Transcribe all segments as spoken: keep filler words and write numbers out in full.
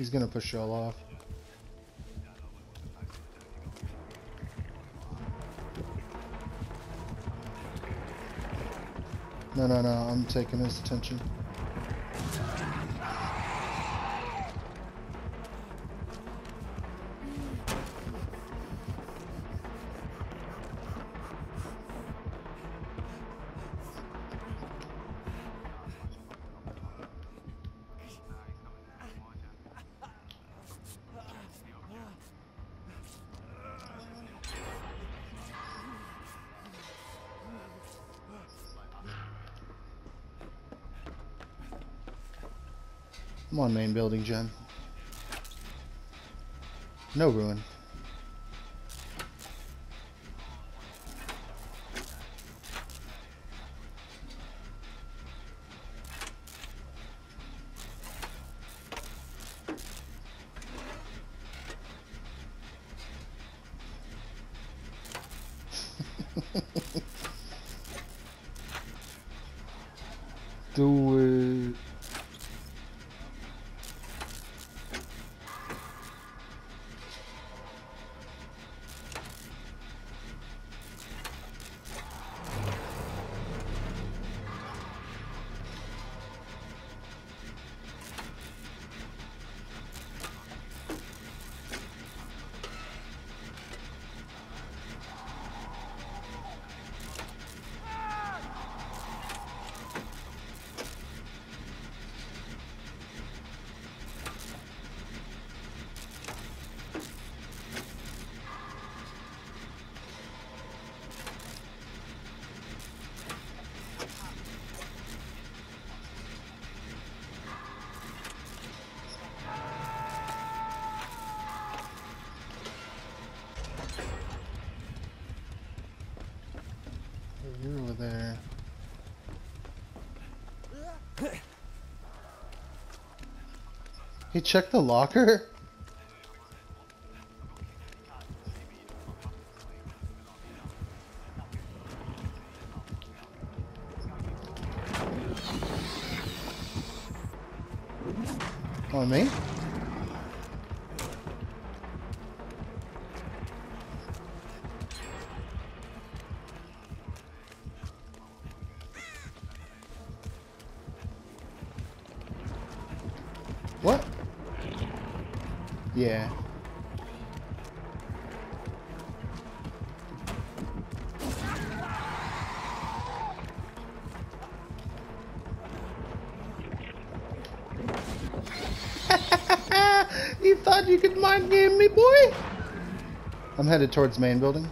He's gonna push y'all off. No, no, no, I'm taking his attention. I'm on main building, Jen. No ruin. Do it. You're over there. He checked the locker? On me? What? Yeah. You thought you could mind game me, boy? I'm headed towards main building.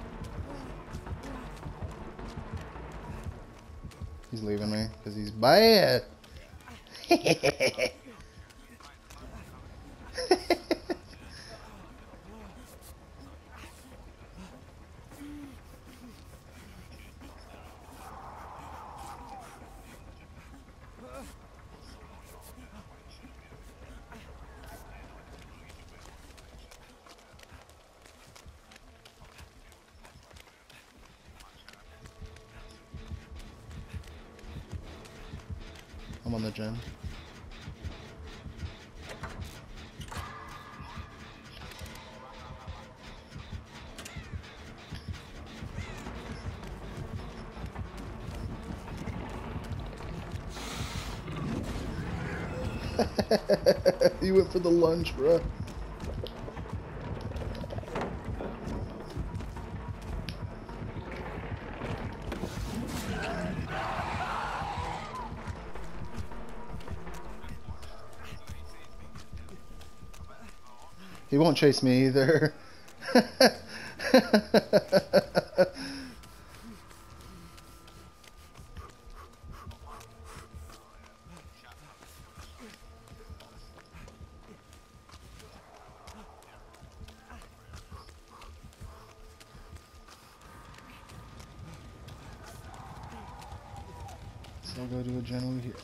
He's leaving me because he's bad. I'm on the gym. You went for the lunge, bro. He won't chase me either. So I'll go to a general here.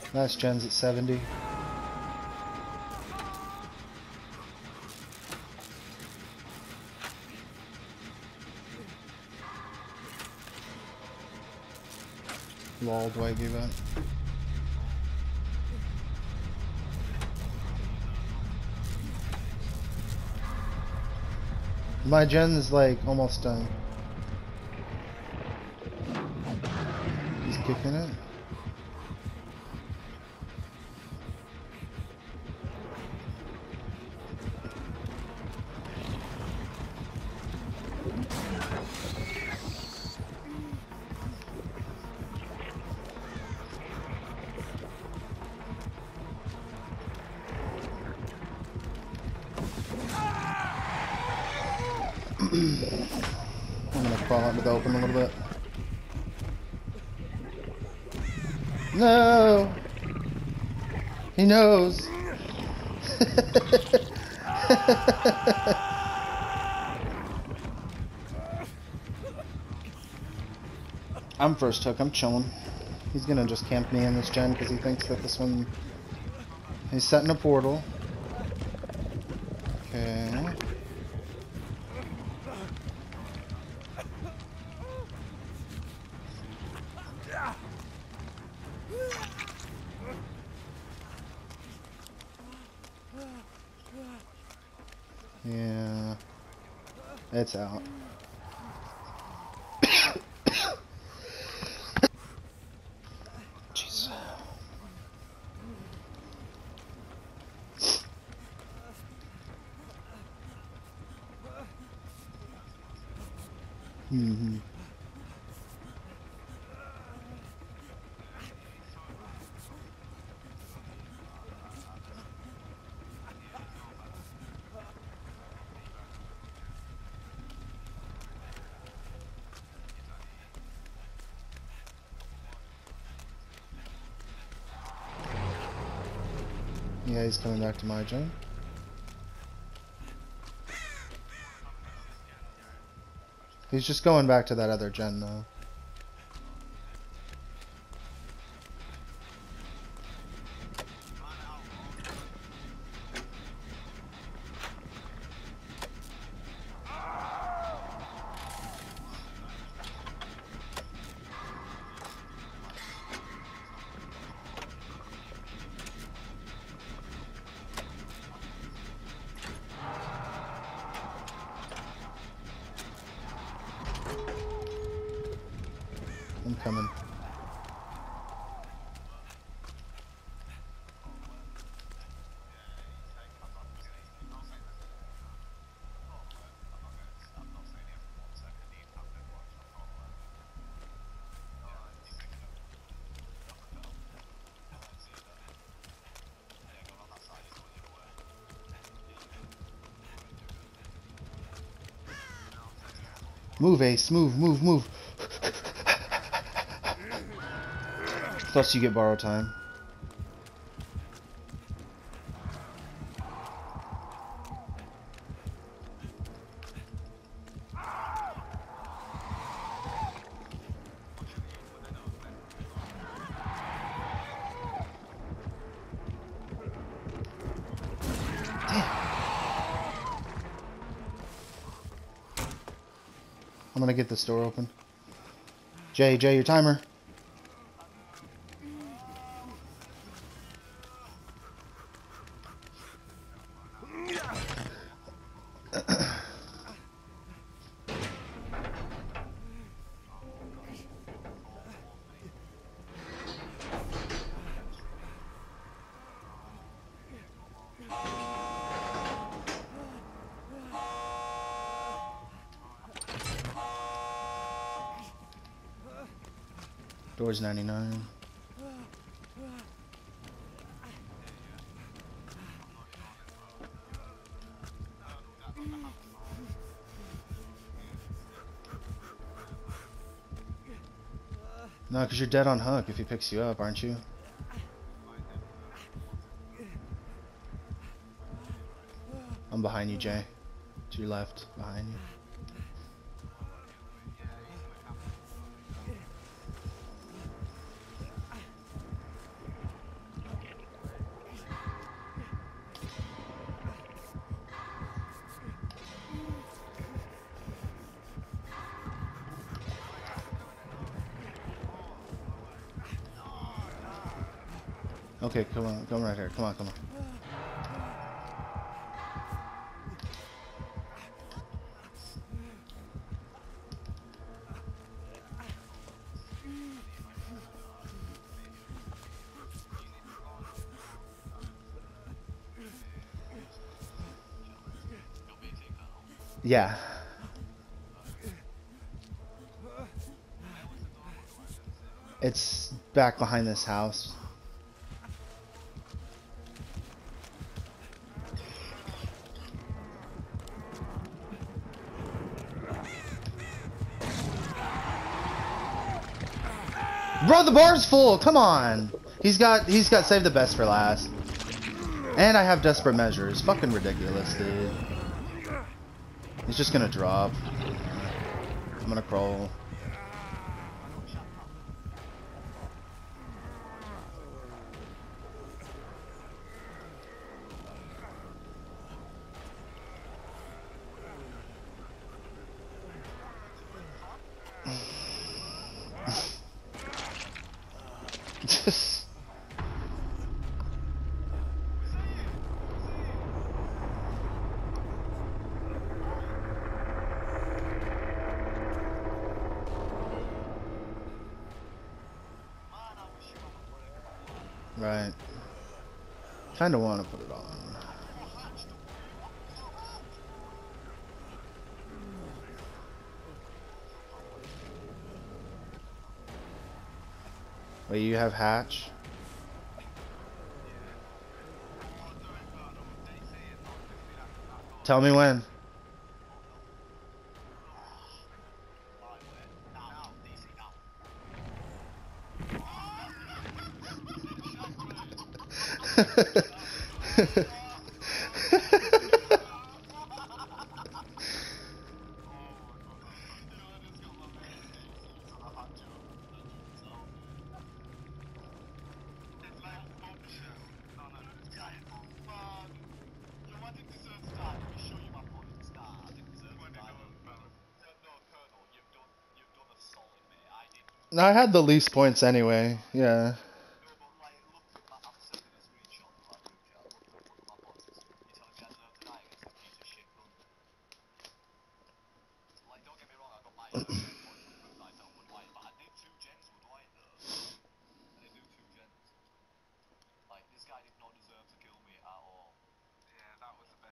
Last gen's at seventy. Lol, do I give up? My gen is like almost done. He's kicking it. I'm gonna crawl into the open a little bit. No! He knows! I'm first hook, I'm chilling. He's gonna just camp me in this gen because he thinks that this one... He's setting a portal. Okay. Yeah. It's out. Jeez. Mm-hmm. Yeah, he's coming back to my gen. He's just going back to that other gen though. I'm coming. Move, Ace. Move, move, move. Plus you get borrow time. I'm gonna get this door open. Jay, Jay, your timer. Door's ninety-nine. No, because you're dead on hook if he picks you up, aren't you? I'm behind you, Jay. To your left, behind you. Okay, come on, come right here. Come on, come on. Yeah. It's back behind this house. Bro, the bar's full. Come on. He's got he's got save the best for last. And I have desperate measures. Fucking ridiculous, dude. He's just gonna drop. I'm gonna crawl. Right. Kinda wanna put it on. Wait, you have hatch? Tell me when. No, I had the least points anyway. Yeah.